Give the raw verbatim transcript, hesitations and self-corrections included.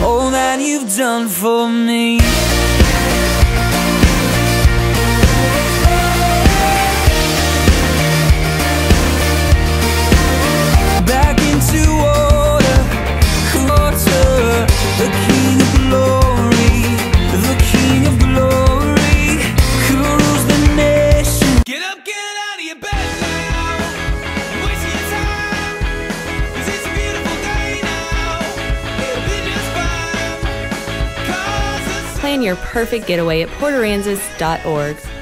all that you've done for me. Back into water, water, the King of glory, the King of glory, who rules the nation. Get up, get out of your bed now, and waste your time, 'cause it's a beautiful day now. It'll be just fine, 'cause it's Plan your perfect getaway at port aransas dot org.